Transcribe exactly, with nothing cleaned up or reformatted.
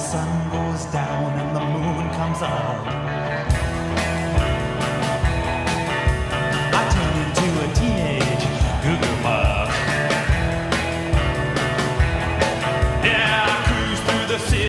sun goes down and the moon comes up.